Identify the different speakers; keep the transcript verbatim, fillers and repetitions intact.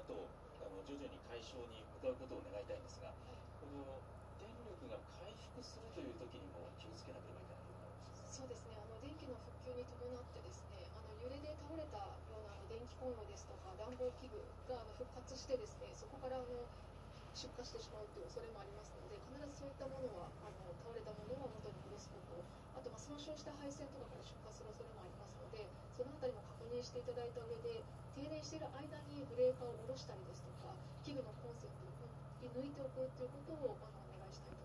Speaker 1: 後あの徐々に解消に向かうことを願いたいんですが、この電力が回復するという時にも気をつけなければいけないというのがあるんです。
Speaker 2: そうですね、あの電気の復旧に伴ってですね、あの揺れで倒れたようなあの電気コンロですとか暖房器具があの復活してですね、そこからあの出火してしまうという恐れもありますので、必ずそういったものはあの倒れたものは元に戻すこと、あとまあ損傷した配線とかから出火する恐れもありますので、そのあたりも確認していただいた上で、停電している間にブレーカーを下ろしたりですとか、器具のコンセントを抜いておくということをあのお願いしたいと思います。